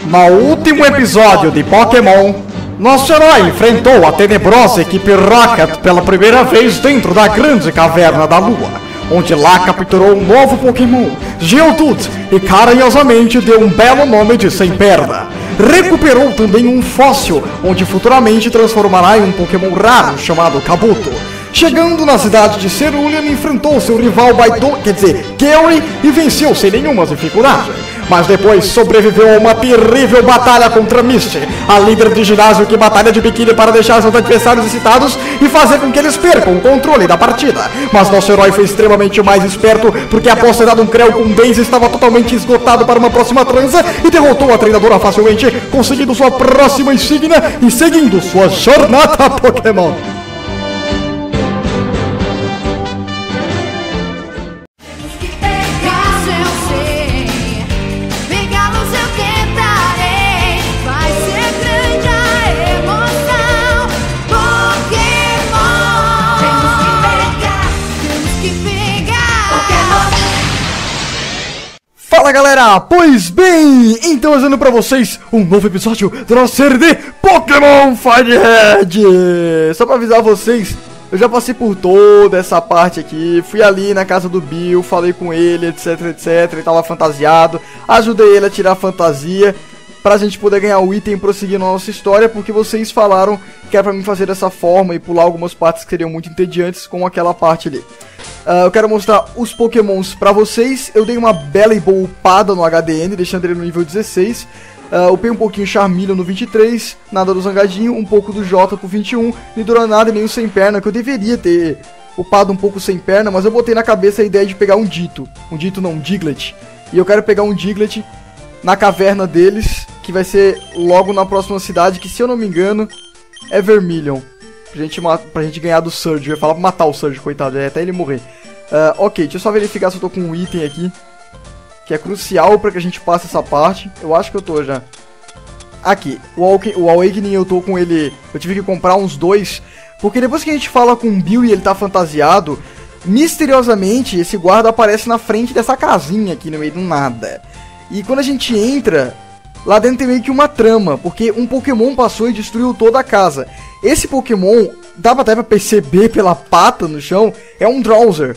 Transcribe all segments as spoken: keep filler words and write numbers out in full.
No último episódio de Pokémon, nosso herói enfrentou a tenebrosa equipe Rocket pela primeira vez dentro da grande caverna da Lua, onde lá capturou um novo Pokémon, Geodude, e carinhosamente deu um belo nome de Sem Perna. Recuperou também um fóssil, onde futuramente transformará em um Pokémon raro chamado Kabuto. Chegando na cidade de Cerulean, enfrentou seu rival Baidou, quer dizer, Gary, e venceu sem nenhuma dificuldade. Mas depois sobreviveu a uma terrível batalha contra Misty, a líder de ginásio que batalha de biquíni para deixar seus adversários excitados e fazer com que eles percam o controle da partida. Mas nosso herói foi extremamente mais esperto, porque após ter dado um creu com Daisy, estava totalmente esgotado para uma próxima transa e derrotou a treinadora facilmente, conseguindo sua próxima insígnia e seguindo sua jornada Pokémon. Fala galera, pois bem, então trazendo pra vocês um novo episódio da nossa série de Pokémon Firehead. Só pra avisar vocês, eu já passei por toda essa parte aqui, fui ali na casa do Bill, falei com ele, etc, etc, ele tava fantasiado, ajudei ele a tirar a fantasia, pra gente poder ganhar o item e prosseguir na nossa história, porque vocês falaram que era pra mim fazer dessa forma e pular algumas partes que seriam muito entediantes, como aquela parte ali. Uh, eu quero mostrar os Pokémons pra vocês. Eu dei uma bela e boa upada no H D N, deixando ele no nível dezesseis. Uh, upei um pouquinho Charmeleon no vinte e três, nada do Zangadinho, um pouco do Jota pro vinte e um, Nidoranada e nem o Sem Perna, que eu deveria ter upado um pouco Sem Perna, mas eu botei na cabeça a ideia de pegar um Ditto. Um Ditto não, um Diglett. E eu quero pegar um Diglett na caverna deles, que vai ser logo na próxima cidade, que se eu não me engano é Vermilion. Pra gente, pra gente ganhar do Surge. Eu ia falar pra matar o Surge, coitado, até ele morrer. Uh, ok, deixa eu só verificar se eu tô com um item aqui, que é crucial pra que a gente passe essa parte. Eu acho que eu tô já. Aqui, o, o Awakening eu tô com ele. Eu tive que comprar uns dois, porque depois que a gente fala com o Bill e ele tá fantasiado, misteriosamente esse guarda aparece na frente dessa casinha aqui no meio do nada. E quando a gente entra, lá dentro tem meio que uma trama, porque um Pokémon passou e destruiu toda a casa. Esse Pokémon, dá até pra perceber pela pata no chão, é um Drowser.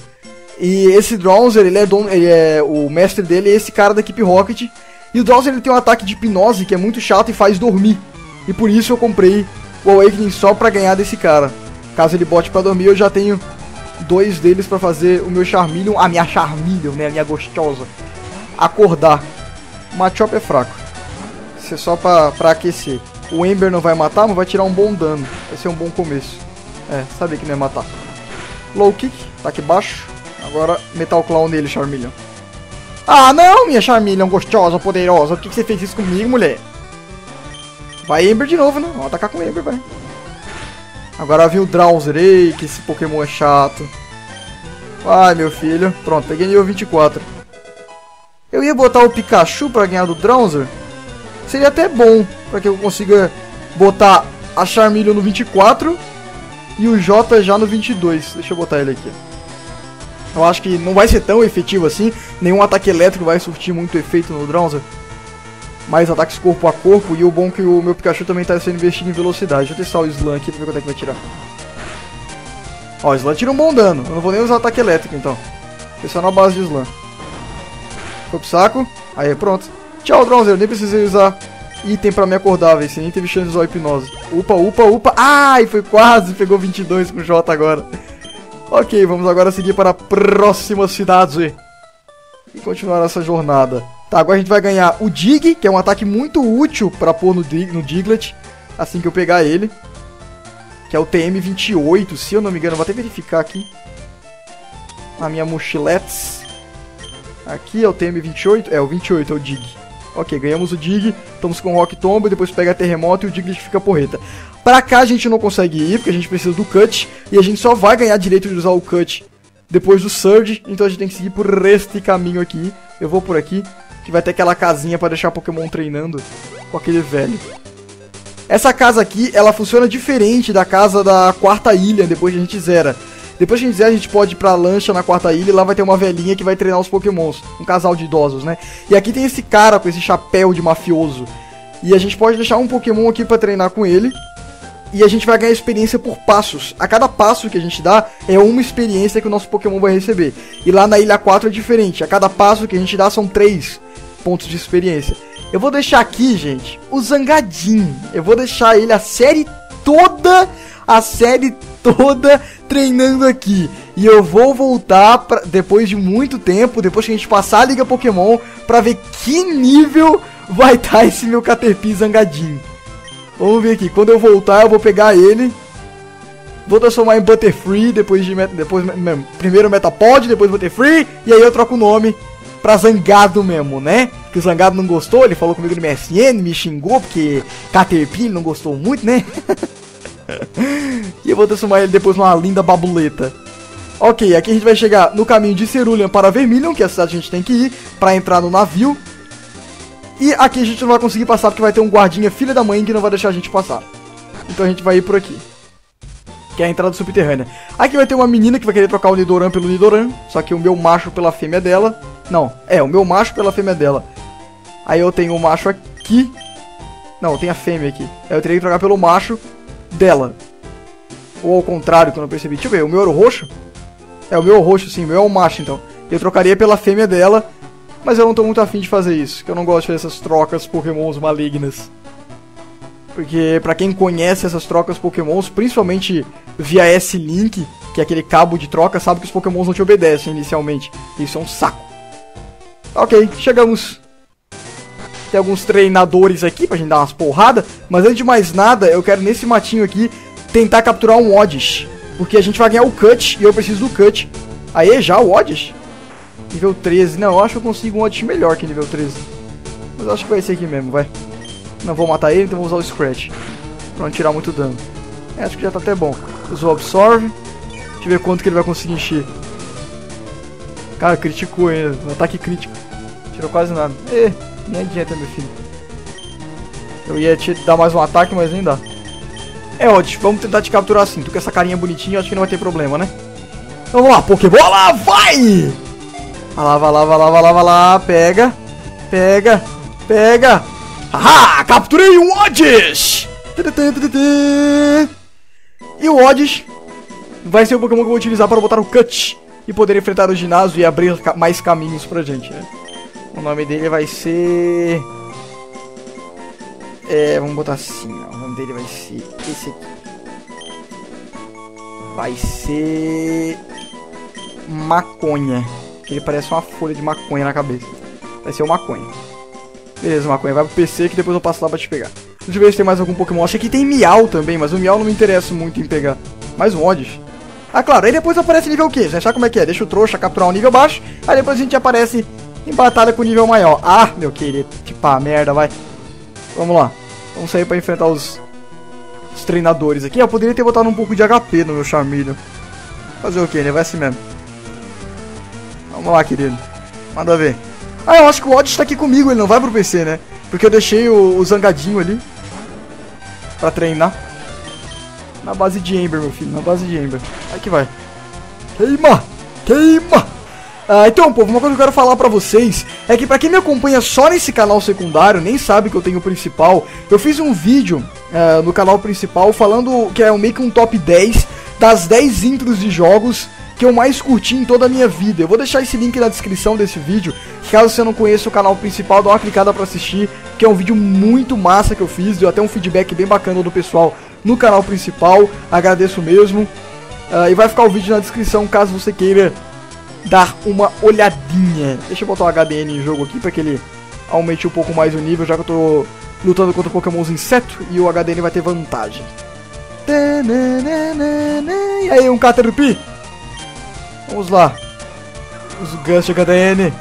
E esse Drowser, ele é, dono, ele é o mestre dele é esse cara da equipe Rocket. E o Drowser ele tem um ataque de hipnose que é muito chato e faz dormir. E por isso eu comprei o Awakening só pra ganhar desse cara. Caso ele bote pra dormir, eu já tenho dois deles pra fazer o meu Charmeleon, a minha Charmeleon, né, a minha gostosa, acordar. O Machop é fraco. Isso é só pra, pra aquecer. O Ember não vai matar, mas vai tirar um bom dano. Vai ser um bom começo. É, sabia que não ia matar. Low Kick, ataque baixo. Agora, Metal Claw nele, Charmeleon. Ah, não, minha Charmeleon gostosa, poderosa. Por que, que você fez isso comigo, mulher? Vai Ember de novo, né? Vamos atacar com o Ember, vai. Agora vem o Drowser. Ei, que esse Pokémon é chato. Vai, meu filho. Pronto, peguei nível vinte e quatro. Eu ia botar o Pikachu pra ganhar do Drowser. Seria até bom, pra que eu consiga botar a Charmeleon no vinte e quatro e o Jota já no vinte e dois. Deixa eu botar ele aqui. Eu acho que não vai ser tão efetivo assim. Nenhum ataque elétrico vai surtir muito efeito no Drowser. Mais ataques corpo a corpo. E o bom é que o meu Pikachu também está sendo investido em velocidade. Deixa eu testar o Slam aqui pra ver quanto é que vai tirar. Ó, o Slam tira um bom dano. Eu não vou nem usar ataque elétrico então. Foi só na base de Slam. Foi pro saco. Aí, pronto. Tchau, Drowser. Eu nem precisei usar item pra me acordar, velho. Você nem teve chance de usar a hipnose. Upa, upa, upa. Ai, foi quase. Pegou vinte e dois com o Jota agora. Ok, vamos agora seguir para a próxima cidade e continuar essa jornada. Tá, agora a gente vai ganhar o Dig, que é um ataque muito útil para pôr no, Dig, no Diglett, assim que eu pegar ele. Que é o T M vinte e oito, se eu não me engano. Vou até verificar aqui a minha mochiletes. Aqui é o T M vinte e oito, é o vinte e oito, é o Dig. Ok, ganhamos o Dig, estamos com o Rock Tomb, depois pega Terremoto e o Diglett fica porreta. Pra cá a gente não consegue ir, porque a gente precisa do Cut, e a gente só vai ganhar direito de usar o Cut depois do Surge, então a gente tem que seguir por este caminho aqui. Eu vou por aqui, que vai ter aquela casinha pra deixar Pokémon treinando com aquele velho. Essa casa aqui, ela funciona diferente da casa da quarta ilha, depois que a gente zera. Depois que a gente zera, a gente pode ir pra lancha na quarta ilha e lá vai ter uma velhinha que vai treinar os pokémons. Um casal de idosos, né? E aqui tem esse cara com esse chapéu de mafioso. E a gente pode deixar um Pokémon aqui pra treinar com ele. E a gente vai ganhar experiência por passos. A cada passo que a gente dá é uma experiência que o nosso Pokémon vai receber. E lá na Ilha quatro é diferente. A cada passo que a gente dá são três pontos de experiência. Eu vou deixar aqui, gente, o Zangadinho. Eu vou deixar ele a série toda, a série toda treinando aqui. E eu vou voltar pra, depois de muito tempo, depois que a gente passar a Liga Pokémon, pra ver que nível vai estar esse meu Caterpie Zangadinho. Vamos ver aqui, quando eu voltar eu vou pegar ele, vou transformar em Butterfree, depois de, depois, primeiro Metapod, depois Butterfree, e aí eu troco o nome pra Zangado mesmo, né? Que o Zangado não gostou, ele falou comigo no M S N, me xingou, porque Caterpie não gostou muito, né? E eu vou transformar ele depois numa linda babuleta. Ok, aqui a gente vai chegar no caminho de Cerulean para Vermilion, que é a cidade que a gente tem que ir, pra entrar no navio. E aqui a gente não vai conseguir passar porque vai ter um guardinha filha da mãe que não vai deixar a gente passar. Então a gente vai ir por aqui, que é a entrada subterrânea. Aqui vai ter uma menina que vai querer trocar o Nidoran pelo Nidoran, só que o meu macho pela fêmea dela. Não, é, o meu macho pela fêmea dela. Aí eu tenho o macho aqui. Não, eu tenho a fêmea aqui. Aí eu teria que trocar pelo macho dela. Ou ao contrário, que eu não percebi. Deixa eu ver, o meu era o roxo? É, o meu é o roxo sim, o meu é o macho então. Eu trocaria pela fêmea dela. Mas eu não tô muito afim de fazer isso, que eu não gosto de fazer essas trocas Pokémons malignas. Porque pra quem conhece essas trocas Pokémons, principalmente via S-Link, que é aquele cabo de troca, sabe que os Pokémons não te obedecem inicialmente. Isso é um saco. Ok, chegamos. Tem alguns treinadores aqui pra gente dar umas porradas. Mas antes de mais nada, eu quero nesse matinho aqui tentar capturar um Oddish. Porque a gente vai ganhar o Cut e eu preciso do Cut. Aê, já o Oddish? Nível treze. Não, eu acho que eu consigo um Oddish melhor que nível treze. Mas eu acho que vai ser aqui mesmo, vai. Não vou matar ele, então vou usar o Scratch. Pra não tirar muito dano. É, acho que já tá até bom. Usou o Absorve. Deixa eu ver quanto que ele vai conseguir encher. Cara, criticou ainda. Um ataque crítico. Tirou quase nada. Ê, nem adianta, meu filho. Eu ia te dar mais um ataque, mas nem dá. É, Oddish, vamos tentar te capturar assim. Tu com essa carinha bonitinha, acho que não vai ter problema, né? Então vamos lá, Pokébola, vai! Vai lá, vai lá, vai lá, vai lá, vai lá. Pega, pega, pega. Haha, capturei um Oddish! E o Oddish vai ser o Pokémon que eu vou utilizar para botar o Cut e poder enfrentar o ginásio e abrir mais caminhos pra gente, né? O nome dele vai ser... É, vamos botar assim, ó. O nome dele vai ser esse aqui. Vai ser... Maconha. Ele parece uma folha de maconha na cabeça. Vai ser o Maconha. Beleza, Maconha. Vai pro P C que depois eu passo lá pra te pegar. Deixa eu ver se tem mais algum Pokémon. Achei que tem Miau também, mas o Miau não me interessa muito em pegar. Mais um Oddish. Ah, claro. Aí depois aparece nível o quê? Já sabe como é que é? Deixa o trouxa capturar um nível baixo. Aí depois a gente aparece em batalha com nível maior. Ah, meu querido. Tipo, a merda, vai. Vamos lá. Vamos sair pra enfrentar os, os treinadores aqui. Eu poderia ter botado um pouco de H P no meu Charmeleon. Fazer o quê, né? Vai assim mesmo. Vamos lá, querido. Manda ver. Ah, eu acho que o Oddish tá aqui comigo. Ele não vai pro P C, né? Porque eu deixei o, o Zangadinho ali pra treinar. Na base de Ember, meu filho. Na base de Ember. Aí que vai. Queima! Queima! Ah, então, povo, uma coisa que eu quero falar pra vocês é que pra quem me acompanha só nesse canal secundário, nem sabe que eu tenho o principal, eu fiz um vídeo uh, no canal principal falando que é meio que um top dez das dez intros de jogos que eu mais curti em toda a minha vida. Eu vou deixar esse link na descrição desse vídeo, caso você não conheça o canal principal, dá uma clicada pra assistir, que é um vídeo muito massa que eu fiz, deu até um feedback bem bacana do pessoal no canal principal, agradeço mesmo. Uh, e vai ficar o vídeo na descrição caso você queira dar uma olhadinha. Deixa eu botar o H D N em jogo aqui para que ele aumente um pouco mais o nível, já que eu tô lutando contra Pokémons inseto e o H D N vai ter vantagem. E aí, um Caterpie? Vamos lá. Os Gust de H D N.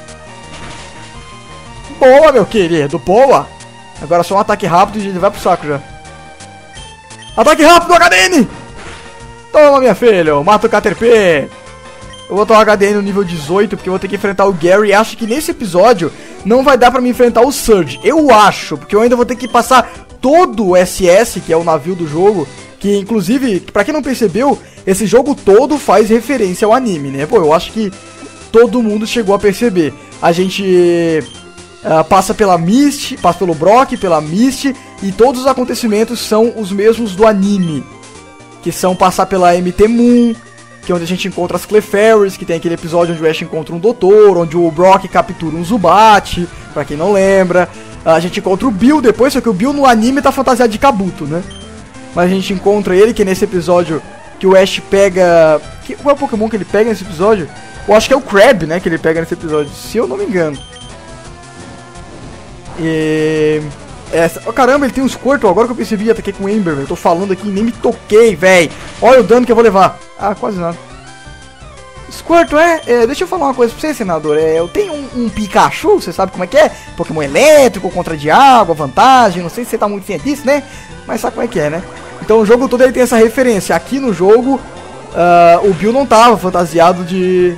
Boa, meu querido, boa. Agora só um ataque rápido e ele vai pro saco já. Ataque rápido, H D N! Toma, minha filha, mata o Caterpie. Eu vou botar o H D N no nível dezoito, porque eu vou ter que enfrentar o Gary. E acho que nesse episódio não vai dar pra me enfrentar o Surge. Eu acho, porque eu ainda vou ter que passar todo o S S, que é o navio do jogo. Que, inclusive, pra quem não percebeu, esse jogo todo faz referência ao anime, né? Pô, eu acho que todo mundo chegou a perceber. A gente uh, passa pela Misty, passa pelo Brock, pela Misty, e todos os acontecimentos são os mesmos do anime, que são passar pela M T Moon, que é onde a gente encontra as Clefairies, que tem aquele episódio onde o Ash encontra um doutor, onde o Brock captura um Zubat, pra quem não lembra. A gente encontra o Bill depois, só que o Bill no anime tá fantasiado de Kabuto, né? Mas a gente encontra ele, que é nesse episódio que o Ash pega... Que, qual é o Pokémon que ele pega nesse episódio? Eu acho que é o Crab, né, que ele pega nesse episódio, se eu não me engano. E... Essa... Oh, caramba, ele tem um Squirtle, agora que eu percebi, já ataquei com o Ember, velho. Eu tô falando aqui e nem me toquei, velho. Olha o dano que eu vou levar. Ah, quase nada. Squirtle, é, é... Deixa eu falar uma coisa pra você, senador. É, eu tenho um, um Pikachu, você sabe como é que é? Pokémon elétrico, contra de água, vantagem. Não sei se você tá muito ciente disso, né? Mas sabe como é que é, né? Então o jogo todo ele tem essa referência. Aqui no jogo, uh, o Bill não tava fantasiado de...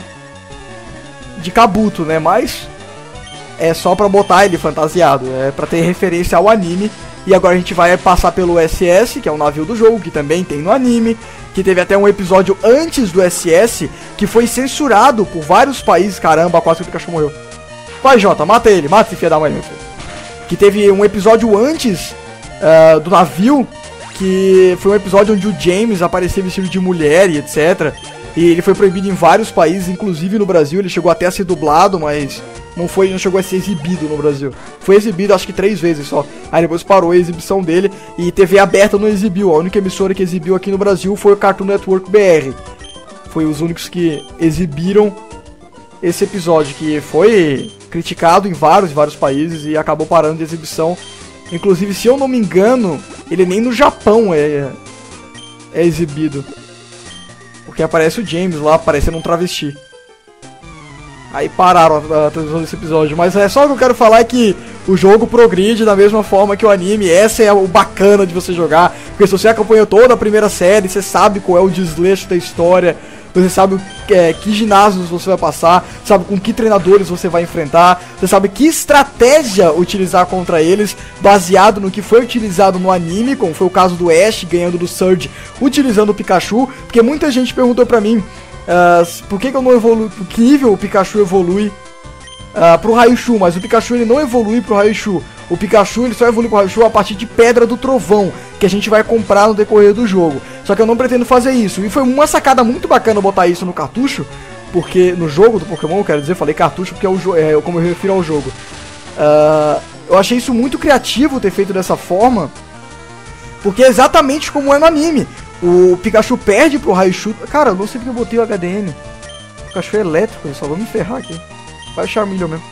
De Kabuto, né? Mas... É só pra botar ele fantasiado, é pra ter referência ao anime. E agora a gente vai passar pelo S S, que é o navio do jogo, que também tem no anime. Que teve até um episódio antes do S S, que foi censurado por vários países. Caramba, quase que o Pikachu morreu. Vai, Jota, mata ele, mata esse filho da mãe, meu filho. Que teve um episódio antes uh, do navio, que foi um episódio onde o James apareceu vestido de mulher e etcétera. E ele foi proibido em vários países, inclusive no Brasil. Ele chegou até a ser dublado, mas... Não foi, não chegou a ser exibido no Brasil. Foi exibido acho que três vezes só. Aí depois parou a exibição dele e T V aberta não exibiu. A única emissora que exibiu aqui no Brasil foi o Cartoon Network B R. Foi os únicos que exibiram esse episódio, que foi criticado em vários e vários países e acabou parando de exibição. Inclusive, se eu não me engano, ele nem no Japão é, é exibido. Porque aparece o James lá, parecendo um travesti. Aí pararam a, a transmissão desse episódio. Mas é só o que eu quero falar é que o jogo progride da mesma forma que o anime. Essa é o bacana de você jogar. Porque se você acompanhou toda a primeira série, você sabe qual é o desleixo da história. Você sabe é, que ginásios você vai passar. Sabe com que treinadores você vai enfrentar. Você sabe que estratégia utilizar contra eles. Baseado no que foi utilizado no anime. Como foi o caso do Ash ganhando do Surge utilizando o Pikachu. Porque muita gente perguntou pra mim... Uh, por que, que eu não evoluo? Por que nível o Pikachu evolui uh, pro Raichu? Mas o Pikachu ele não evolui pro Raichu. O Pikachu ele só evolui pro Raichu a partir de Pedra do Trovão, que a gente vai comprar no decorrer do jogo. Só que eu não pretendo fazer isso. E foi uma sacada muito bacana botar isso no cartucho, porque no jogo do Pokémon, eu quero dizer, eu falei cartucho porque é, o é como eu me refiro ao jogo. Uh, eu achei isso muito criativo ter feito dessa forma, porque é exatamente como é no anime. O Pikachu perde pro Raichu. Cara, eu não sei porque eu botei o H D N. O Pikachu é elétrico, eu só vou me ferrar aqui. Vai o Charmeleon mesmo.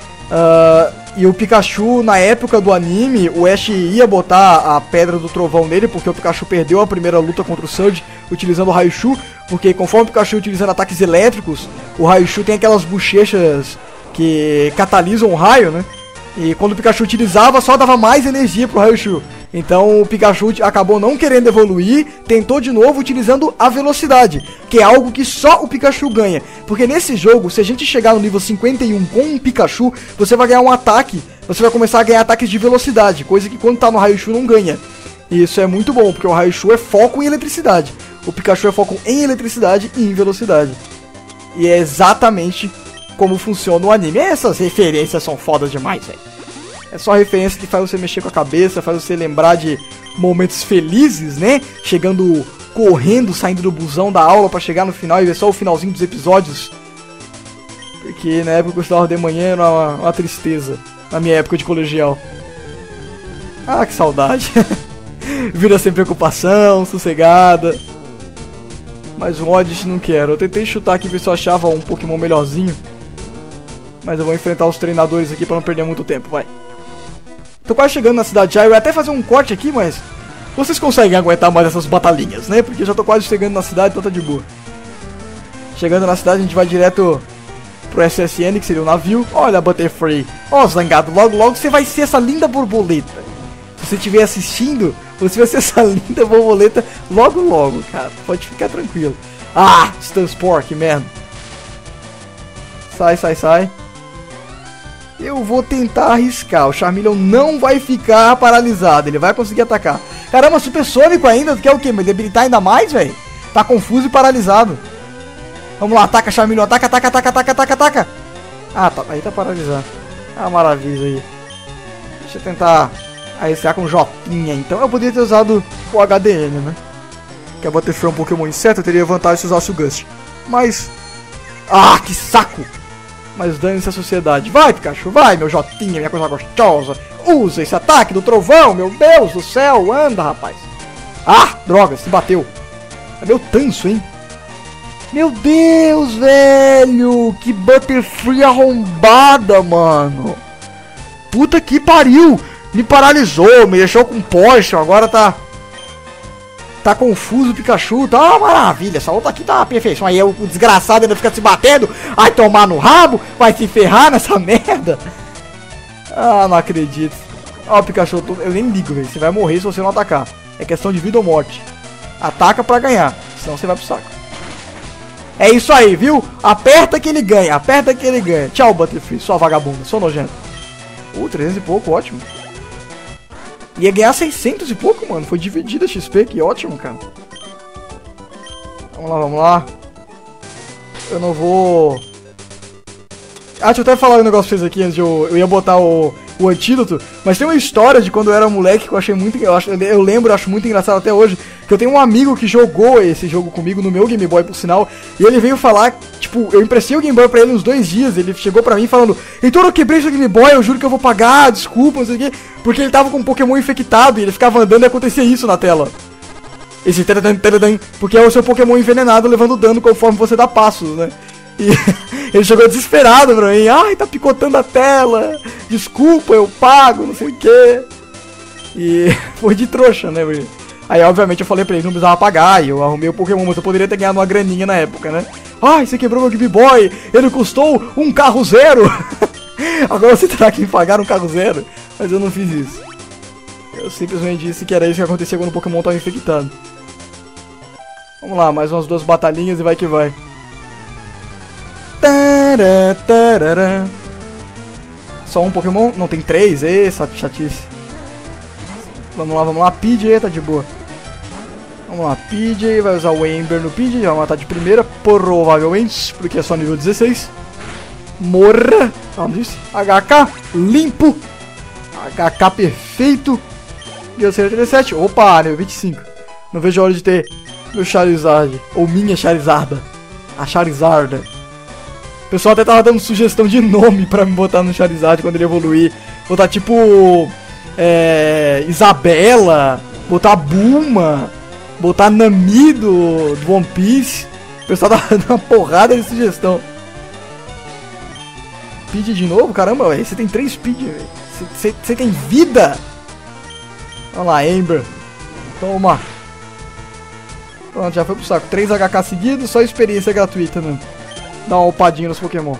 Uh, e o Pikachu, na época do anime, o Ash ia botar a Pedra do Trovão nele, porque o Pikachu perdeu a primeira luta contra o Surge utilizando o Raichu. Porque conforme o Pikachu utilizando ataques elétricos, o Raichu tem aquelas bochechas que catalisam o raio, né? E quando o Pikachu utilizava, só dava mais energia pro Raichu. Então o Pikachu acabou não querendo evoluir, tentou de novo utilizando a velocidade, que é algo que só o Pikachu ganha. Porque nesse jogo, se a gente chegar no nível cinquenta e um com um Pikachu, você vai ganhar um ataque, você vai começar a ganhar ataques de velocidade, coisa que quando tá no Raichu não ganha. E isso é muito bom, porque o Raichu é foco em eletricidade, o Pikachu é foco em eletricidade e em velocidade. E é exatamente como funciona o anime. Essas referências são fodas demais, velho. É só referência que faz você mexer com a cabeça, faz você lembrar de momentos felizes, né? Chegando, correndo, saindo do busão da aula pra chegar no final e ver só o finalzinho dos episódios. Porque na época que eu estudava de manhã era uma, uma tristeza. Na minha época de colegial. Ah, que saudade. Vida sem preocupação, sossegada. Mas o Odyssey não quero. Eu tentei chutar aqui ver se eu achava um Pokémon melhorzinho. Mas eu vou enfrentar os treinadores aqui pra não perder muito tempo, vai. Tô quase chegando na cidade já, eu ia até fazer um corte aqui, mas... Vocês conseguem aguentar mais essas batalhinhas, né? Porque já tô quase chegando na cidade, então tá de boa. Chegando na cidade, a gente vai direto pro S S N, que seria o navio. Olha a Butterfree. Ó, Zangado, logo logo você vai ser essa linda borboleta. Se você estiver assistindo, você vai ser essa linda borboleta logo logo, cara. Pode ficar tranquilo. Ah, Stanspore, que merda. Sai, sai, sai. Eu vou tentar arriscar. O Charmeleon não vai ficar paralisado. Ele vai conseguir atacar. Caramba, supersônico ainda. Tu quer o quê? Me debilitar ainda mais, velho? Tá confuso e paralisado. Vamos lá, ataca, Charmeleon. Ataca, ataca, ataca, ataca, ataca, ataca. Ah, tá, aí tá paralisado. Ah, maravilha aí. Deixa eu tentar arriscar com Jotinha. Então eu poderia ter usado o H D N, né? Que a Butterfree é um Pokémon inseto, eu teria vantagem se usasse o Gust. Mas... Ah, que saco! Mas dane-se a sociedade. Vai, Pikachu, vai, meu Jotinha, minha coisa gostosa. Usa esse ataque do trovão, meu Deus do céu. Anda, rapaz. Ah, droga, se bateu. É meu tanso, hein? Meu Deus, velho. Que Butterfree arrombada, mano. Puta que pariu. Me paralisou, me deixou com potion. Agora tá... Tá confuso o Pikachu, tá uma maravilha. Essa luta aqui tá uma perfeição. Aí o desgraçado ainda fica se batendo. Vai tomar no rabo, vai se ferrar nessa merda. Ah, não acredito. Ó, o Pikachu, eu nem ligo, velho. Você vai morrer se você não atacar. É questão de vida ou morte. Ataca pra ganhar, senão você vai pro saco. É isso aí, viu? Aperta que ele ganha, aperta que ele ganha. Tchau, Butterfree, sua vagabunda, sou nojento. Uh, trezentos e pouco, ótimo. Ia ganhar seiscentos e pouco, mano. Foi dividida a X P, que ótimo, cara. Vamos lá, vamos lá. Eu não vou... Ah, deixa eu até falar um negócio pra vocês aqui antes de eu... Eu ia botar o, o antídoto. Mas tem uma história de quando eu era moleque que eu achei muito... Eu, acho, eu lembro, eu acho muito engraçado até hoje. Que eu tenho um amigo que jogou esse jogo comigo no meu Game Boy, por sinal. E ele veio falar... Tipo, eu emprestei o Game Boy pra ele uns dois dias. Ele chegou pra mim falando... Heitor, eu quebrei seu Game Boy, eu juro que eu vou pagar, desculpa, não sei o quê. Porque ele tava com um Pokémon infectado e ele ficava andando e acontecia isso na tela. Esse taradan, taradan, porque é o seu Pokémon envenenado levando dano conforme você dá passos, né? E ele chegou desesperado pra mim. Ai, tá picotando a tela. Desculpa, eu pago, não sei o quê. E foi de trouxa, né? Aí, obviamente, eu falei pra ele, não precisava pagar. E eu arrumei o Pokémon, mas eu poderia ter ganhado uma graninha na época, né? Ai, você quebrou meu Game Boy. Ele custou um carro zero. Agora você terá que pagar um carro zero. Mas eu não fiz isso. Eu simplesmente disse que era isso que acontecia quando o Pokémon estava infectado. Vamos lá, mais umas duas batalhinhas e vai que vai. Tará, tarará. Só um Pokémon? Não, tem três. Essa chatice. Vamos lá, vamos lá. P J, tá de boa. Vamos lá, P J. Vai usar o Ember no P J. Vai matar de primeira, provavelmente. Porque é só nível dezesseis. Morra. Vamos disse. H K limpo. H K perfeito. Nível trinta e sete. Opa, nível vinte e cinco. Não vejo a hora de ter meu Charizard. Ou minha Charizarda. A Charizarda. O pessoal até tava dando sugestão de nome pra me botar no Charizard quando ele evoluir. Botar tipo... É... Isabela. Botar Bulma. Botar Nami do, do One Piece. O pessoal tava dando uma porrada de sugestão. Speed de novo? Caramba, véio, você tem três Speed, velho. Você, você tem vida? Vamos lá, Ember. Toma. Pronto, já foi pro saco. três H K seguidos, só experiência gratuita, né? Dá uma upadinha nos Pokémon.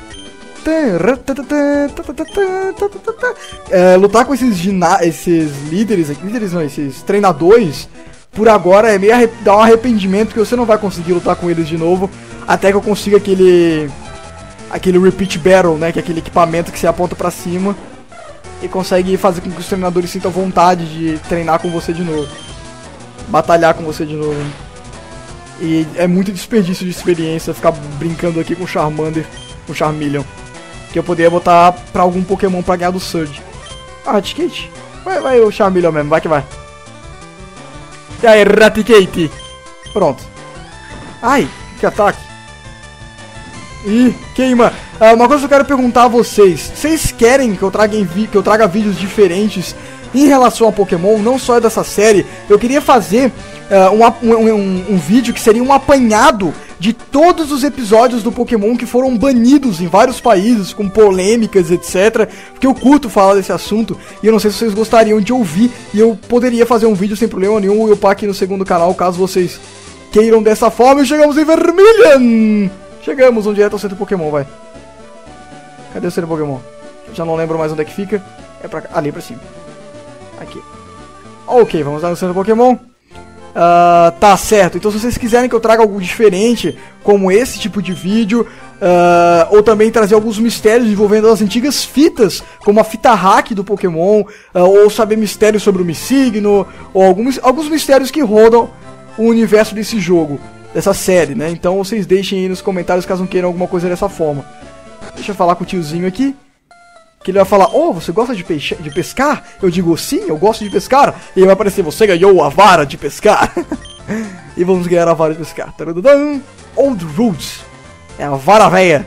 É, lutar com esses, esses líderes, líderes não, esses treinadores, por agora é meio dá um arrependimento, porque você não vai conseguir lutar com eles de novo, até que eu consiga aquele aquele Repeat Battle, né, que é aquele equipamento que você aponta pra cima e consegue fazer com que os treinadores sintam vontade de treinar com você de novo, batalhar com você de novo. E é muito desperdício de experiência ficar brincando aqui com o Charmander, com o Charmeleon, que eu poderia botar pra algum Pokémon pra ganhar do Surge. Ah, Raticate? Vai, vai o Charmeleon mesmo, vai que vai. E aí, Raticate? Pronto. Ai, que ataque. Ih, queima. Ah, uma coisa que eu quero perguntar a vocês. Vocês querem que eu traga, vi que eu traga vídeos diferentes em relação a Pokémon? Não só dessa série. Eu queria fazer uh, um, um, um, um vídeo que seria um apanhado de todos os episódios do Pokémon que foram banidos em vários países, com polêmicas, etcétera. Porque eu curto falar desse assunto e eu não sei se vocês gostariam de ouvir. E eu poderia fazer um vídeo sem problema nenhum e upar aqui no segundo canal, caso vocês queiram dessa forma. E chegamos em Vermilion! Chegamos, vamos direto ao centro Pokémon, vai. Cadê o centro Pokémon? Já não lembro mais onde é que fica. É pra cá, ali pra cima. Aqui. Ok, vamos lá no centro Pokémon. Uh, tá certo, então se vocês quiserem que eu traga algo diferente, como esse tipo de vídeo, uh, ou também trazer alguns mistérios envolvendo as antigas fitas, como a fita hack do Pokémon, uh, ou saber mistérios sobre o Missigno, ou alguns, alguns mistérios que rodam o universo desse jogo, dessa série, né? Então vocês deixem aí nos comentários caso queiram alguma coisa dessa forma. Deixa eu falar com o tiozinho aqui. Que ele vai falar, oh, você gosta de, peixe, de pescar? Eu digo, sim, eu gosto de pescar. E ele vai aparecer, você ganhou a vara de pescar. E vamos ganhar a vara de pescar. Old Roots. É a vara velha.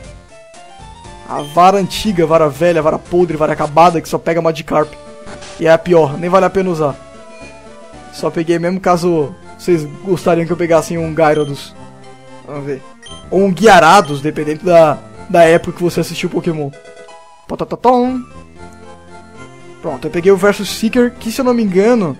A vara antiga, vara velha, vara podre, vara acabada, que só pega Magikarp. E é a pior, nem vale a pena usar. Só peguei mesmo caso vocês gostariam que eu pegasse um Gyarados. Vamos ver. Ou um Gyarados, dependendo da, da época que você assistiu Pokémon. Potatotom. Pronto, eu peguei o Versus Seeker, que se eu não me engano,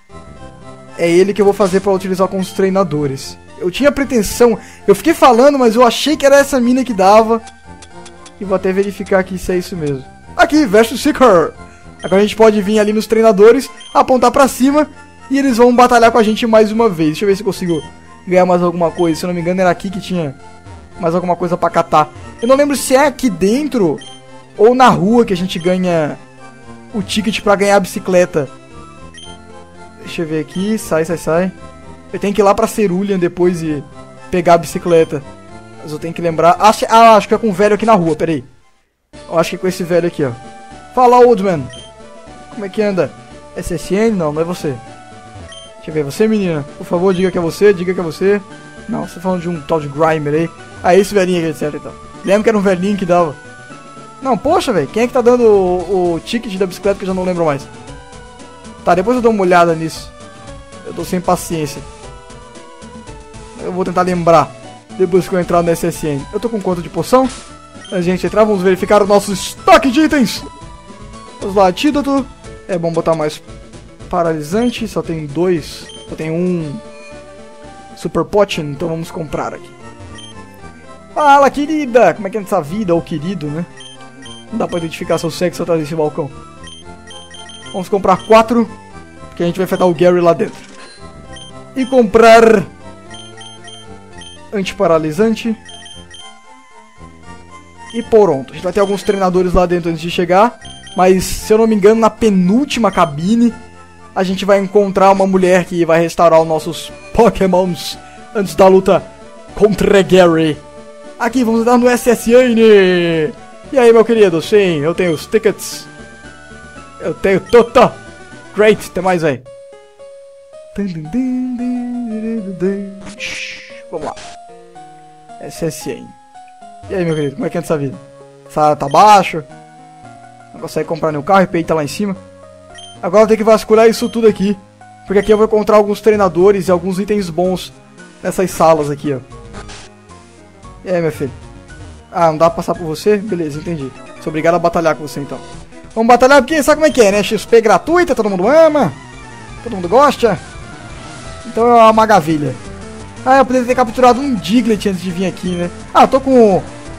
é ele que eu vou fazer pra utilizar com os treinadores. Eu tinha pretensão, eu fiquei falando, mas eu achei que era essa mina que dava. E vou até verificar aqui se é isso mesmo. Aqui, Versus Seeker. Agora a gente pode vir ali nos treinadores, apontar pra cima, e eles vão batalhar com a gente mais uma vez. Deixa eu ver se eu consigo ganhar mais alguma coisa. Se eu não me engano era aqui que tinha mais alguma coisa pra catar. Eu não lembro se é aqui dentro ou na rua que a gente ganha o ticket pra ganhar a bicicleta. Deixa eu ver aqui. Sai, sai, sai. Eu tenho que ir lá pra Cerulean depois e pegar a bicicleta. Mas eu tenho que lembrar... Acho, ah, acho que é com o velho aqui na rua, peraí. Eu acho que é com esse velho aqui, ó. Fala, old man. Como é que anda? S S N? Não, não é você. Deixa eu ver, você, menina. Por favor, diga que é você, diga que é você. Não, você tá falando de um tal de Grimer aí. Ah, esse velhinho aqui, etc e tal. Lembra que era um velhinho que dava. Não, poxa, velho. Quem é que tá dando o, o ticket da bicicleta que eu já não lembro mais? Tá, depois eu dou uma olhada nisso. Eu tô sem paciência. Eu vou tentar lembrar depois que eu entrar no S S N. Eu tô com quanto de poção? A gente entrar, vamos verificar o nosso estoque de itens. Vamos lá, antídoto. É bom botar mais paralisante. Só tem dois. Só tem um Super Potion, então vamos comprar aqui. Fala, querida! Como é que é essa vida? Ou querido, né? Não dá pra identificar seu sexo atrás desse balcão. Vamos comprar quatro, porque a gente vai enfrentar o Gary lá dentro. E comprar antiparalisante. E pronto. A gente vai ter alguns treinadores lá dentro antes de chegar. Mas, se eu não me engano, na penúltima cabine, a gente vai encontrar uma mulher que vai restaurar os nossos Pokémons antes da luta contra Gary. Aqui, vamos entrar no S S N. E aí, meu querido? Sim, eu tenho os tickets. Eu tenho tudo. Great, até mais, velho. Vamos lá. S S N. E aí, meu querido, como é que é essa vida? Essa tá baixo? Não consegue comprar nenhum carro e peita lá em cima. Agora eu tenho que vasculhar isso tudo aqui. Porque aqui eu vou encontrar alguns treinadores e alguns itens bons nessas salas aqui, ó. E aí, meu filho? Ah, não dá pra passar por você? Beleza, entendi. Sou obrigado a batalhar com você, então. Vamos batalhar porque sabe como é que é, né? X P gratuita, todo mundo ama. Todo mundo gosta. Então é uma maravilha. Ah, eu poderia ter capturado um Diglett antes de vir aqui, né? Ah, eu tô com...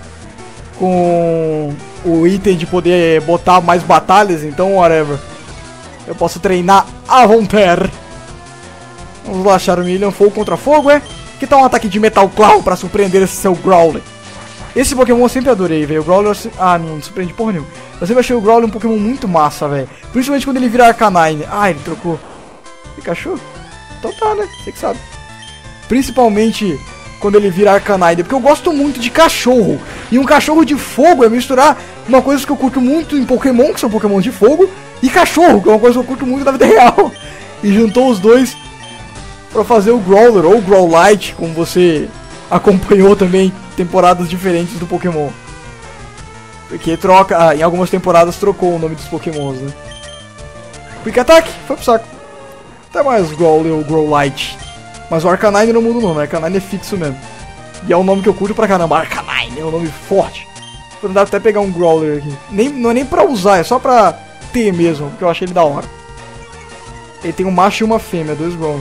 Com... o item de poder botar mais batalhas, então whatever. Eu posso treinar à vontade. Vamos lá, Charmeleon, fogo contra fogo, é? Que tal um ataque de Metal Claw pra surpreender esse seu Growler? Esse Pokémon eu sempre adorei, velho. O Growler... Ah, não surpreende porra nenhuma. Eu sempre achei o Growler um Pokémon muito massa, velho. Principalmente quando ele vira Arcanine. Ah, ele trocou. Pikachu? Então tá, né? Você que sabe. Principalmente quando ele vira Arcanine. Porque eu gosto muito de cachorro. E um cachorro de fogo é misturar uma coisa que eu curto muito em Pokémon, que são Pokémon de fogo, e cachorro, que é uma coisa que eu curto muito na vida real. E juntou os dois pra fazer o Growler, ou Growlite, como você acompanhou também temporadas diferentes do Pokémon. Porque troca, ah, em algumas temporadas trocou o nome dos Pokémons, né? Quick Attack, foi pro saco. Até mais Growler ou Growlite. Mas o Arcanine não muda o nome, o Arcanine é fixo mesmo. E é um nome que eu curto pra caramba, Arcanine, é um nome forte. Vou tentar até pegar um Growler aqui. Nem, não é nem pra usar, é só pra ter mesmo, porque eu achei ele da hora. Ele tem um macho e uma fêmea, dois Growlers.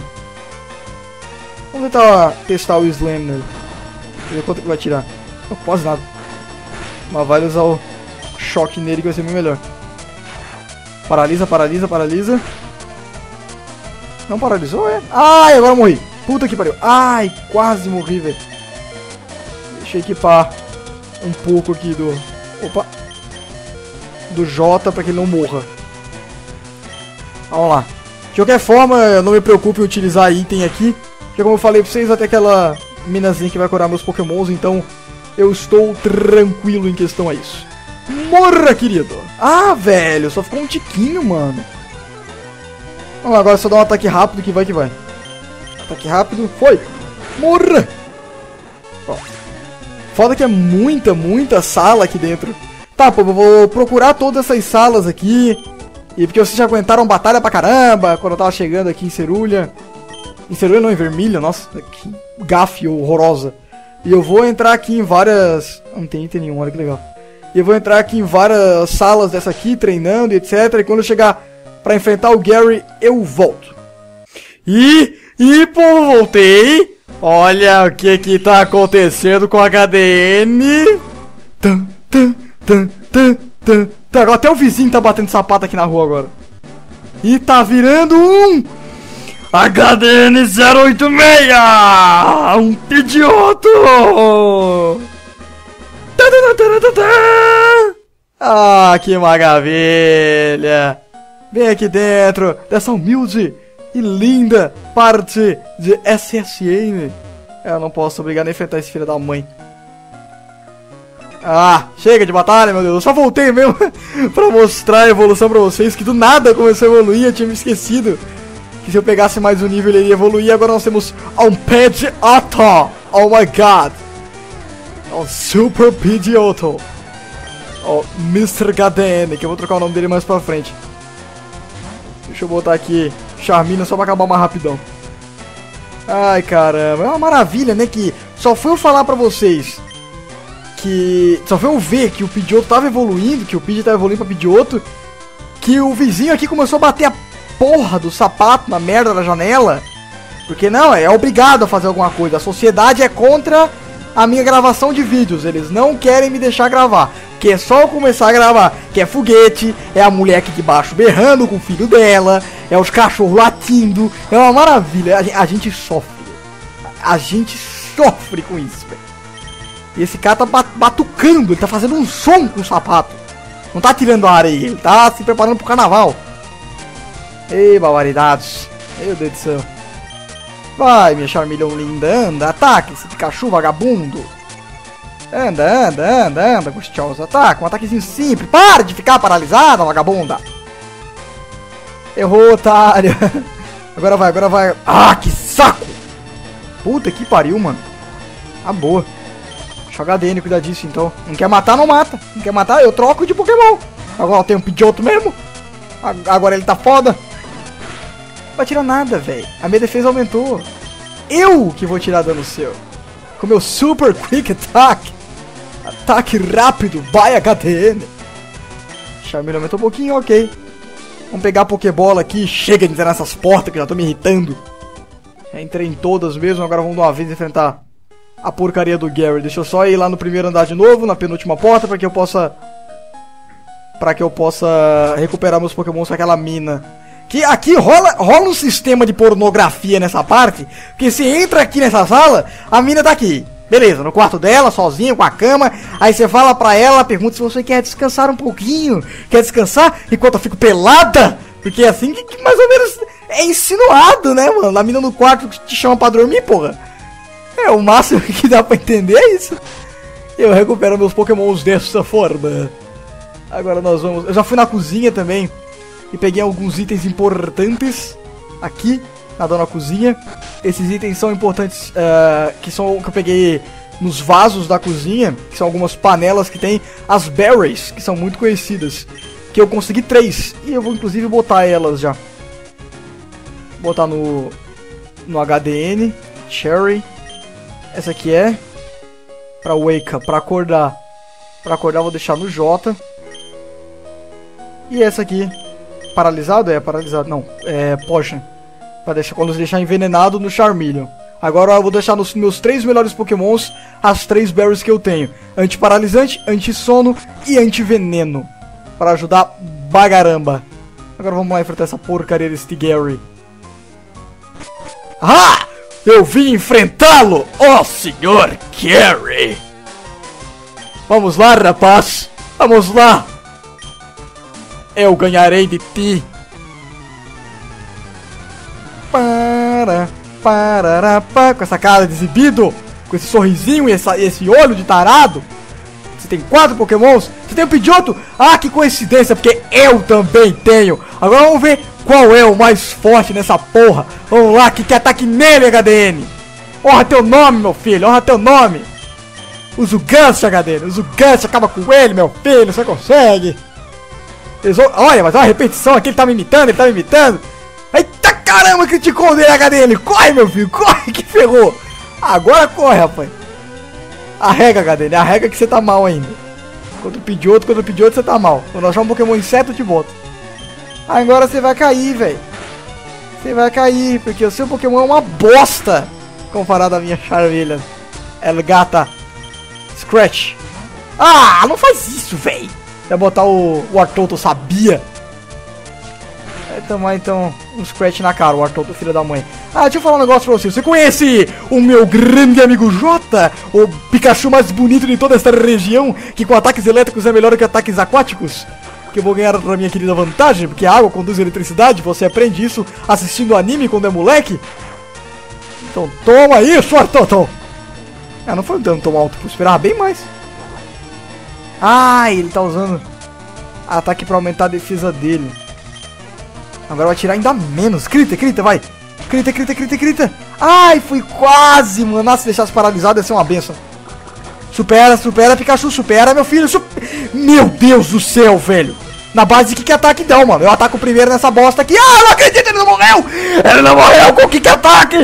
Vamos tentar testar o Slam nele. Ver quanto que vai tirar. Não, quase nada. Mas vai usar o choque nele que vai ser bem melhor. Paralisa, paralisa, paralisa. Não paralisou, é? Ai, agora eu morri. Puta que pariu. Ai, quase morri, velho. Deixa eu equipar um pouco aqui do... Opa. Do J pra que ele não morra. Vamos lá. De qualquer forma, eu não me preocupe em utilizar item aqui. Porque como eu falei pra vocês, até aquela minazinha que vai curar meus Pokémons. Então eu estou tranquilo em questão a isso. Morra, querido. Ah, velho, só ficou um tiquinho, mano. Vamos lá, agora só dá um ataque rápido que vai que vai. Ataque rápido, foi. Morra. Ó. Foda que é muita, muita sala aqui dentro. Tá, pô, eu vou procurar todas essas salas aqui. E porque vocês já aguentaram batalha pra caramba quando eu tava chegando aqui em Cerulha. Em Cerulha não, em Vermilha, nossa, que gafe horrorosa. E eu vou entrar aqui em várias... Não tem item nenhum, olha que legal. E eu vou entrar aqui em várias salas dessa aqui, treinando e etcétera. E quando eu chegar pra enfrentar o Gary, eu volto. E... E, pô, voltei. Olha o que que tá acontecendo com o H D N. Tum, tum, tum, tum, tum. Tá, agora até o vizinho tá batendo sapato aqui na rua agora. E tá virando um... H D N zero oito seis! Um idioto! Ah, que maravilha! Vem aqui dentro dessa humilde e linda parte de S S N. Eu não posso obrigar nem a enfrentar esse filho da mãe. Ah, chega de batalha, meu Deus. Eu só voltei mesmo pra mostrar a evolução pra vocês, que do nada começou a evoluir, eu tinha me esquecido. Que se eu pegasse mais um nível ele iria evoluir. Agora nós temos um Pidgeotto. Oh my god. Um Super Pidgeotto. Oh, mister H D N, que eu vou trocar o nome dele mais pra frente. Deixa eu botar aqui Charmina só pra acabar mais rapidão. Ai, caramba. É uma maravilha, né? Que só foi eu falar pra vocês que... Só foi eu ver que o Pidgeotto tava evoluindo, que o Pidgey tava evoluindo pra Pidgeotto, que o vizinho aqui começou a bater a porra do sapato na merda da janela. Porque não, é obrigado a fazer alguma coisa. A sociedade é contra a minha gravação de vídeos. Eles não querem me deixar gravar. Que é só eu começar a gravar. Que é foguete, é a mulher aqui de baixo berrando com o filho dela, é os cachorros latindo. É uma maravilha. A, a gente sofre. A gente sofre com isso, velho. E esse cara tá batucando, ele tá fazendo um som com o sapato. Não tá tirando a areia, ele tá se preparando pro carnaval. Ei, barbaridades. Meu Deus do céu. Vai, minha Charmeleon linda, anda, ataque esse Pikachu vagabundo. Anda, anda, anda, anda, gostosa. Ataca, um ataquezinho simples. Para de ficar paralisada, vagabunda. Errou, otário. Agora vai, agora vai. Ah, que saco. Puta que pariu, mano. Ah, boa. Deixa o H D N cuidar disso, então. Não quer matar, não mata. Não quer matar, eu troco de Pokémon. Agora eu tenho um Pidgeotto mesmo. Agora ele tá foda. Não vai tirar nada, velho. A minha defesa aumentou. Eu que vou tirar dano seu. Com meu Super Quick Attack. Ataque rápido. Vai, H D N. Charmeleon aumentou um pouquinho, ok. Vamos pegar a Pokébola aqui. Chega de entrar nessas portas que já tô me irritando. Já entrei em todas mesmo. Agora vamos de uma vez enfrentar a porcaria do Gary. Deixa eu só ir lá no primeiro andar de novo. Na penúltima porta. Pra que eu possa... Pra que eu possa recuperar meus Pokémons com aquela mina. Que aqui rola, rola um sistema de pornografia nessa parte. Porque você entra aqui nessa sala, a mina tá aqui. Beleza, no quarto dela, sozinha, com a cama. Aí você fala pra ela, pergunta se você quer descansar um pouquinho. Quer descansar enquanto eu fico pelada? Porque é assim que, que mais ou menos é insinuado, né, mano? A mina no quarto te chama pra dormir, porra. É, o máximo que dá pra entender é isso. Eu recupero meus Pokémons dessa forma. Agora nós vamos... Eu já fui na cozinha também e peguei alguns itens importantes aqui na dona cozinha. Esses itens são importantes, uh, que são que eu peguei nos vasos da cozinha, que são algumas panelas que tem as berries, que são muito conhecidas, que eu consegui três, e eu vou inclusive botar elas já. Botar no, no H D N, Cherry. Essa aqui é pra Wake Up, pra acordar. Pra acordar eu vou deixar no J. E essa aqui, paralisado? É, paralisado, não, é Potion. Pra deixar, quando deixar envenenado no Charmeleon. Agora eu vou deixar nos meus três melhores Pokémons as três berries que eu tenho. Antiparalisante, anti-sono e anti-veneno. Para ajudar bagaramba. Agora vamos lá enfrentar essa porcaria desse Gary. Ah! Eu vim enfrentá-lo, ó oh, senhor Gary! Vamos lá, rapaz! Vamos lá! Eu ganharei de ti! Para, para, para, com essa cara de exibido, com esse sorrisinho e essa, esse olho de tarado. Você tem quatro Pokémons? Você tem o Pidgeotto? Ah, que coincidência, porque eu também tenho. Agora vamos ver qual é o mais forte nessa porra. Vamos lá, que, que ataque nele, H D N. Honra teu nome, meu filho, honra teu nome. Usa o gancho, H D N, usa o gancho, acaba com ele, meu filho, você consegue. Eles vão... Olha, mas olha a repetição aqui, ele tá me imitando, ele tá me imitando. Eita caramba, criticou dele, H D N. Corre, meu filho, corre, que ferrou. Agora corre, rapaz. Arrega, H D N, arrega que você tá mal ainda. Quando pedir outro, quando pedir outro, você tá mal. Quando achar um Pokémon inseto, eu te boto. Agora você vai cair, velho. Você vai cair, porque o seu Pokémon é uma bosta comparado à minha Charmeleon. El Gata Scratch. Ah, não faz isso, velho. Vai botar o, o Artotto, sabia. Vai tomar então um Scratch na cara, o Artotto, filho da mãe. Ah, deixa eu falar um negócio pra você. Você conhece o meu grande amigo Jota? O Pikachu mais bonito de toda esta região, que com ataques elétricos é melhor que ataques aquáticos? Que eu vou ganhar pra minha querida vantagem, porque a água conduz eletricidade. Você aprende isso assistindo anime quando é moleque. Então toma isso, Artotto. Ah, não foi um dano tão alto, eu esperava bem mais. Ah, ele tá usando ataque pra aumentar a defesa dele. Agora vai tirar ainda menos. Crita, crita, vai. Crita, crita, crita, crita. Ai, fui quase, mano. Nossa, se deixasse paralisado ia ser uma benção. Supera, supera, Pikachu, supera, meu filho. Su... Meu Deus do céu, velho. Na base de kick ataque não, mano. Eu ataco primeiro nessa bosta aqui. Ah, não acredito, ele não morreu. Ele não morreu com kick ataque.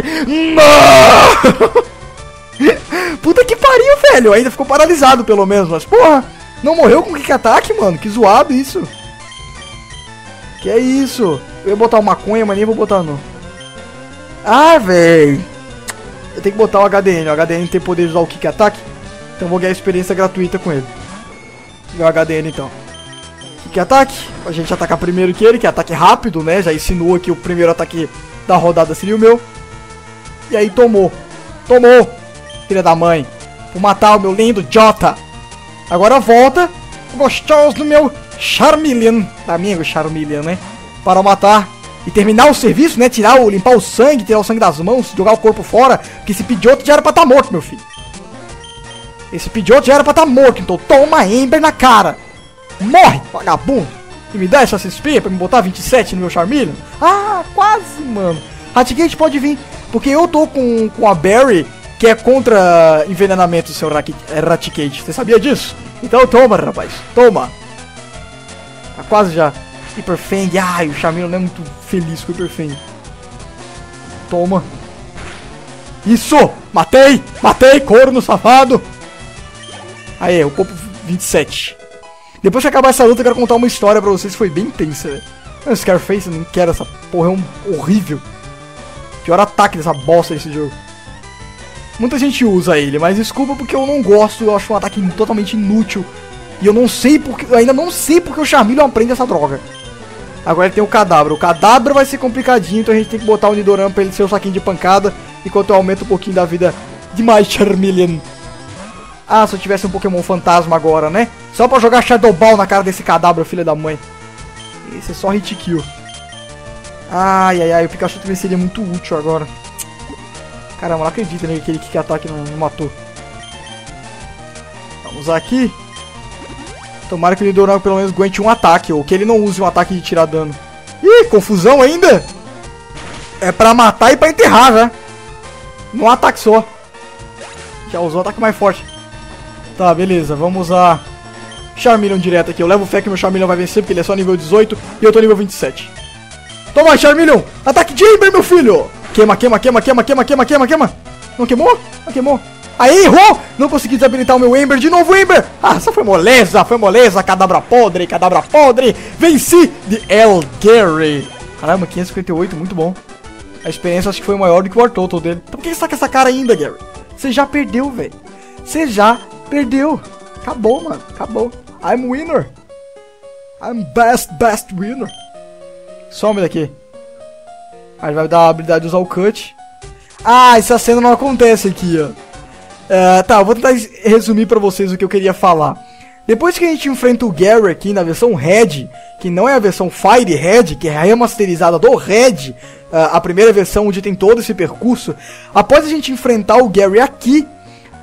Não. Puta que pariu, velho. Ainda ficou paralisado, pelo menos. Mas, porra, não morreu com kick ataque, mano. Que zoado isso. Que é isso? Eu ia botar o maconha, mas nem vou botar não. Ah, velho. Eu tenho que botar o H D N. O H D N tem poder de usar o kick ataque. Então eu vou ganhar experiência gratuita com ele. Vou o H D N então. Kick ataque. A gente atacar primeiro que ele, que é ataque rápido, né? Já ensinou que o primeiro ataque da rodada seria o meu. E aí tomou. Tomou. Filha da mãe. Vou matar o meu lindo Jota. Agora volta. Gostoso do meu Charmeleon. Amigo Charmeleon, né? Para matar e terminar o serviço, né? Tirar o, limpar o sangue, tirar o sangue das mãos, jogar o corpo fora. Porque esse Pidgeotto já era pra estar morto, meu filho. Esse Pidgeotto já era pra estar morto. Então toma Ember na cara. Morre, vagabundo. E me dá essa C S P pra me botar vinte e sete no meu Charmeleon. Ah, quase, mano. Hatgate pode vir. Porque eu tô com, com a Berry, que é contra envenenamento, seu Raticate. Você sabia disso? Então toma, rapaz. Toma. Tá quase já. Hyper Fang. Ai, o Charmeleon não é muito feliz com o Hyper Fang. Toma. Isso! Matei! Matei, corno safado! Aí, o corpo vinte e sete. Depois que acabar essa luta, eu quero contar uma história pra vocês que foi bem intensa, velho. O Scarface, eu não quero essa porra, é um horrível. Pior ataque dessa bosta desse jogo. Muita gente usa ele, mas desculpa porque eu não gosto, eu acho um ataque totalmente inútil. E eu não sei porque, eu ainda não sei porque o Charmeleon aprende essa droga. Agora ele tem o Kadabra. O Kadabra vai ser complicadinho, então a gente tem que botar o Nidoran pra ele ser o saquinho de pancada, enquanto eu aumento um pouquinho da vida de mais Charmeleon. Ah, se eu tivesse um Pokémon fantasma agora, né? Só pra jogar Shadow Ball na cara desse Kadabra, filha da mãe. Esse é só hit kill. Ai, ai, ai, o Pikachu também seria muito útil agora. Caramba, não acredito, né, que aquele kick ataque não, não matou. Vamos aqui. Tomara que o Nidoran pelo menos aguente um ataque, ou que ele não use um ataque de tirar dano. Ih, confusão ainda? É pra matar e pra enterrar, já. Num ataque só. Já usou o ataque mais forte. Tá, beleza, vamos usar Charmeleon direto aqui. Eu levo fé que meu Charmeleon vai vencer, porque ele é só nível dezoito e eu tô nível vinte e sete. Toma, Charmeleon! Ataque de Ember, meu filho! Queima, queima, queima, queima, queima, queima, queima, queima. Não queimou? Não queimou. Aí, errou! Não consegui desabilitar o meu Ember. De novo, Ember! Ah, essa foi moleza, foi moleza. Cadabra podre, cadabra podre. Venci de El Gary. Caramba, quinhentos e cinquenta e oito, muito bom. A experiência acho que foi maior do que o Artotto dele. Então por que você tá com essa cara ainda, Gary? Você já perdeu, velho. Você já perdeu. Acabou, mano. Acabou. I'm winner. I'm best, best winner. Some daqui. Aí vai dar a habilidade de usar o cut. Ah, essa cena não acontece aqui, ó. Uh, tá, eu vou tentar resumir pra vocês o que eu queria falar. Depois que a gente enfrenta o Gary aqui na versão Red, que não é a versão Fire Red, que é a remasterizada do Red, uh, a primeira versão onde tem todo esse percurso. Após a gente enfrentar o Gary aqui,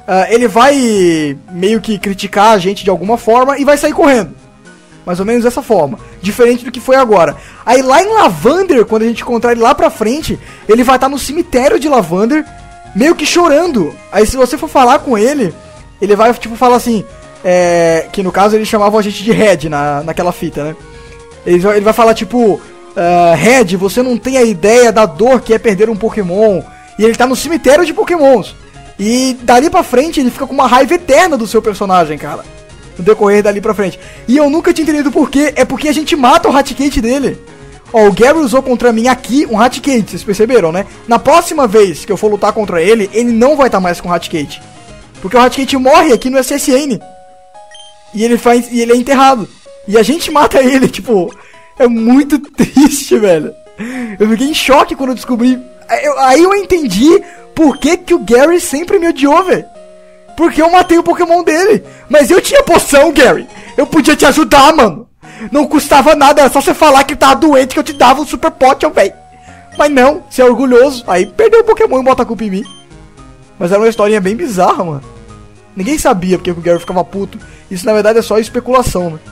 uh, ele vai meio que criticar a gente de alguma forma e vai sair correndo. Mais ou menos dessa forma. Diferente do que foi agora. Aí lá em Lavander, quando a gente encontrar ele lá pra frente, ele vai estar no cemitério de Lavander, meio que chorando. Aí se você for falar com ele, ele vai tipo falar assim, é, que no caso eles chamavam a gente de Red na, naquela fita, né? Ele, ele vai falar tipo, uh, Red, você não tem a ideia da dor que é perder um Pokémon. E ele tá no cemitério de Pokémons. E dali pra frente ele fica com uma raiva eterna do seu personagem, cara. No decorrer dali pra frente. E eu nunca tinha entendido por quê. É porque a gente mata o Raticate dele. Ó, o Gary usou contra mim aqui um Raticate, vocês perceberam, né? Na próxima vez que eu for lutar contra ele, ele não vai estar mais com o Raticate. Porque o Raticate morre aqui no S S N. E ele, faz, e ele é enterrado. E a gente mata ele, tipo... É muito triste, velho. Eu fiquei em choque quando eu descobri. Eu, aí eu entendi por que, que o Gary sempre me odiou, velho. Porque eu matei o Pokémon dele. Mas eu tinha poção, Gary. Eu podia te ajudar, mano. Não custava nada, era só você falar que tava doente que eu te dava um Super Potion, velho. Mas não, você é orgulhoso. Aí perdeu o Pokémon e bota a culpa em mim. Mas era uma historinha bem bizarra, mano. Ninguém sabia porque o Gary ficava puto. Isso na verdade é só especulação, né?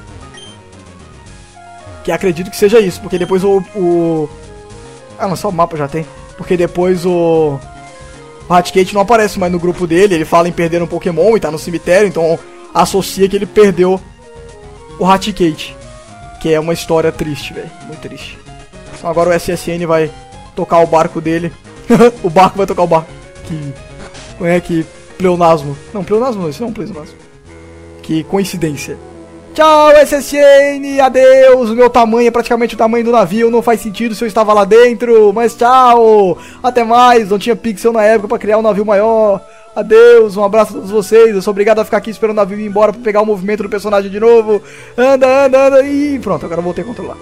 Que acredito que seja isso, porque depois o... o... Ah, mas só o mapa já tem. Porque depois o... O Raticate não aparece mais no grupo dele, ele fala em perder um Pokémon e tá no cemitério, então associa que ele perdeu o Raticate. Que é uma história triste, velho, muito triste. Então agora o S S N vai tocar o barco dele. O barco vai tocar o barco. Que... Como é que... Pleonasmo. Não, pleonasmo não, isso não é um pleonasmo. Que coincidência. Tchau, S S N, adeus, o meu tamanho é praticamente o tamanho do navio, não faz sentido se eu estava lá dentro, mas tchau, até mais, não tinha pixel na época pra criar um navio maior, adeus, um abraço a todos vocês, eu sou obrigado a ficar aqui esperando o navio ir embora pra pegar o movimento do personagem de novo, anda, anda, anda, e pronto, agora eu voltei a controlar.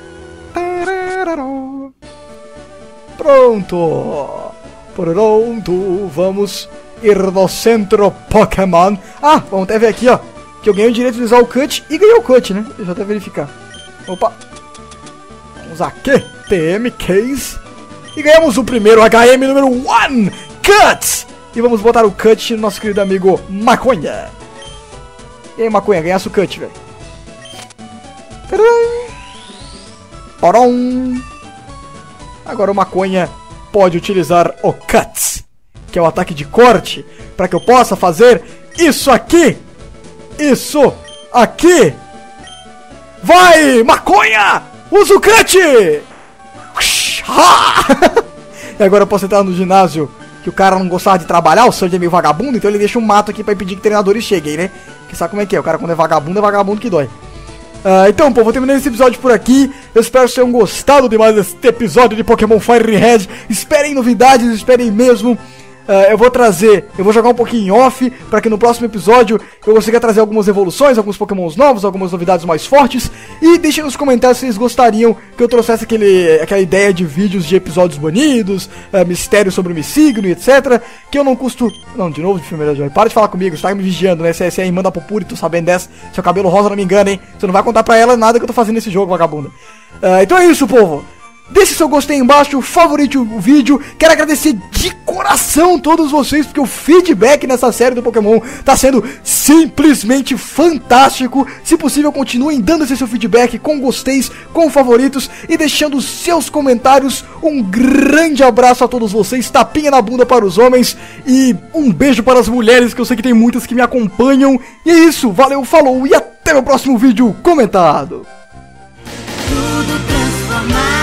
Pronto, pronto, vamos ir no centro Pokémon, ah, vamos até ver aqui, ó. Que eu ganhei o direito de usar o Cut e ganhei o Cut, né? Deixa eu até verificar. Opa. Vamos aqui. T M Case. E ganhamos o primeiro H M número um. Cut. E vamos botar o Cut no nosso querido amigo Maconha. E aí, Maconha, ganhasse o Cut, velho. Porom. Agora o Maconha pode utilizar o Cut, que é o ataque de corte, para que eu possa fazer isso aqui. Isso aqui. Vai, Maconha! Usa o Cut! E agora eu posso entrar no ginásio que o cara não gostava de trabalhar, o Sandy é meio vagabundo, então ele deixa um mato aqui pra impedir que treinadores cheguem, né? Porque sabe como é que é? O cara quando é vagabundo, é vagabundo que dói. Uh, então, pô, vou terminar esse episódio por aqui. Eu espero que vocês tenham gostado de mais esse episódio de Pokémon Fire Red. Esperem novidades, esperem mesmo. Uh, eu vou trazer, eu vou jogar um pouquinho em off, para que no próximo episódio eu consiga trazer algumas evoluções, alguns Pokémons novos, algumas novidades mais fortes. E deixem nos comentários se vocês gostariam que eu trouxesse aquele, aquela ideia de vídeos de episódios banidos, uh, mistérios sobre o Missigno e etcétera. Que eu não custo... Não, de novo de filme de para de falar comigo, você tá me vigiando, né? Se é a irmã da Popuri, tô sabendo dessa. Seu cabelo rosa não me engana, hein? Você não vai contar pra ela nada que eu tô fazendo nesse jogo, vagabunda. Uh, então é isso, povo. Deixe seu gostei aí embaixo, favorite o vídeo. Quero agradecer de coração todos vocês, porque o feedback nessa série do Pokémon tá sendo simplesmente fantástico. Se possível, continuem dando esse seu feedback com gosteis, com favoritos e deixando seus comentários. Um grande abraço a todos vocês, tapinha na bunda para os homens e um beijo para as mulheres, que eu sei que tem muitas que me acompanham. E é isso, valeu, falou e até o próximo vídeo comentado. Tudo transformado.